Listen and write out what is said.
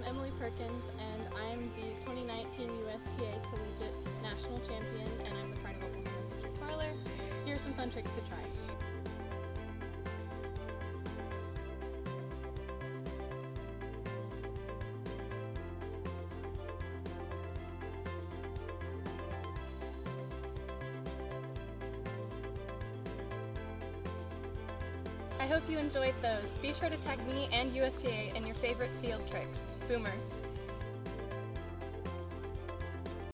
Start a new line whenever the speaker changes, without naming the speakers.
Emily Perkins, and I'm the 2019 USTA Collegiate National Champion, and I'm the Carnival Performance Trick Parlor. Here are some fun tricks to try. I hope you enjoyed those. Be sure to tag me and USTA in your favorite field tricks. Boomer.